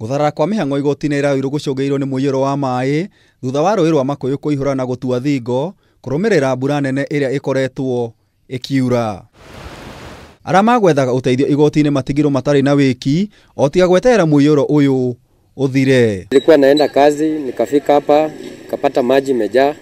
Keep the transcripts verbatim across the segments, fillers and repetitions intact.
Gutharara kwa mĩhang'o igotini ira Ruiru gucũngĩrĩirio nĩ muiyoro wa maĩ thutha wa rũĩ rwa Makũyũ kũihũra na gũtua thingo kũrũmĩrĩra mbura nene ĩrĩa ĩkoretwo ĩkiura. Arĩa magwethaga ũteithio igotini matigirwo matarĩ na wĩki o tiga gweterera muiyoro ũyũ uthire. Nilikuwa naenda kazi nikafika hapa nikapata maji imejaa,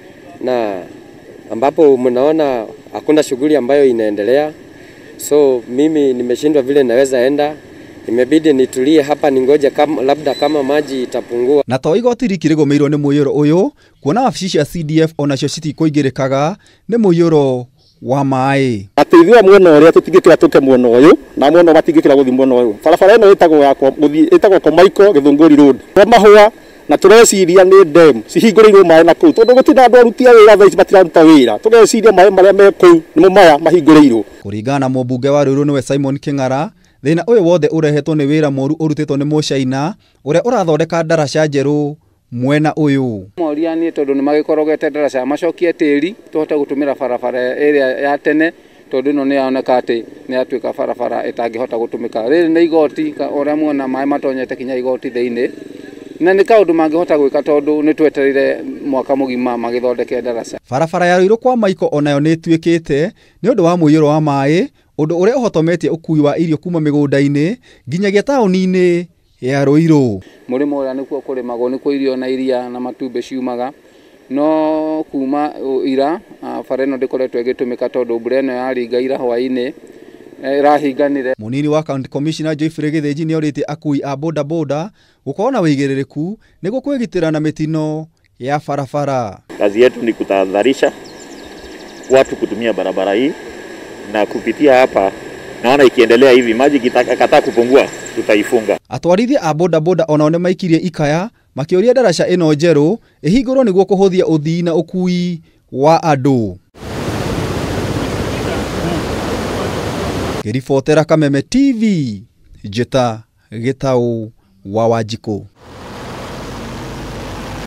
na ambapo mnaona hakuna shughuli ambayo inaendelea, so mimi nimeshindwa vile naweza enda. Imebidi nitulie hapa ningoje kama labda kama maji itapungua. Na to igoti rikirigomeirwo nĩ muiyoro ũyũ kuona wabici cia C D F onacio citikoingĩrĩkaga nĩ muiyoro wa maĩ. Ateithio mwena ũrĩa tũtingĩkira tũke mwena ũyũ na mwena matingĩkira gũthi mwena ũyũ. Barabara ĩno ĩtagwo yakwa gũthi ĩtagwo Komaiko Gĩthũngũri Road. Kwa mahũa na tũreciria nĩ dam cihingũrĩirwo maĩ na kũu. Tondũ gũtirĩ andũ arutia wĩra thaa ici matiraruta wĩra. Tũreciria maĩ marĩa me kũu nĩmo maya mahingũrĩirwo. Kũringana na mũmbunge wa Ruiru nĩwe Simon Kĩng'ara, thĩna ũyũ wothe ũrehetwo nĩ wĩra mũru ũrutĩtwo nĩ Mũchaina ũrĩa ũrathondeka ndaraca njerũ mwena ũyũ. Moria nĩ tondũ nĩ magĩkorogete ndaraca macokie tĩri tũhote gũtũmĩra barabara ĩrĩa ya tene, tondũ ĩno nĩ yaoneka atĩ nĩ yatuĩka barabara ĩtangĩhota gũtũmĩka. Rĩrĩ nĩ igoti ũrĩa muona maĩ matonyete kinya igoti thĩinĩ, na nĩ kaũndũ mangĩhota gwĩka tondũ nĩ twetereire mwaka mũgima magĩthondeke ndaraca. Barabara ya Ruiru kwa Maiko onayo nĩ ĩtuĩkĩte nĩ ũndũ wa muiyoro wa maĩ, ũndũ ũrĩa ũhotometie ũkui wa irio kuma mĩgũnda-inĩ nginyagia taonini ya Ruiru. Mũrĩmo ũrĩa nĩkuo kũrĩmagwo nĩkuo irio na iria na matumbĩ ciumaga, no kuma ira bara ĩno ndĩkoretwo ĩgĩtũmĩka tondũ mbura ĩno yaringa ira hwaĩ-inĩ ĩrahinganire. Mũnini wa County Commissioner Joyfrey Gĩthĩnji nĩ orĩtie akui a boda boda gũkorwo na wĩigĩrĩrĩku nĩguo kwĩgitĩra na mĩtino ya barabara. Kazi yetu ni kutahadharisha watu kutumia barabara hii, na kupitia hapa naona ikiendelea hivi maji kitakataa kupungua tutaifunga. Atwarithia a boda boda onao nĩ maikirie ikaya makĩũria ndaraca ĩno njerũ ĩhingũrwo nĩguo kũhũthia uthii na ũkui wa andũ. Ngĩribotera Kameme T V, njĩta Gĩtaũ wa Wanjikũ.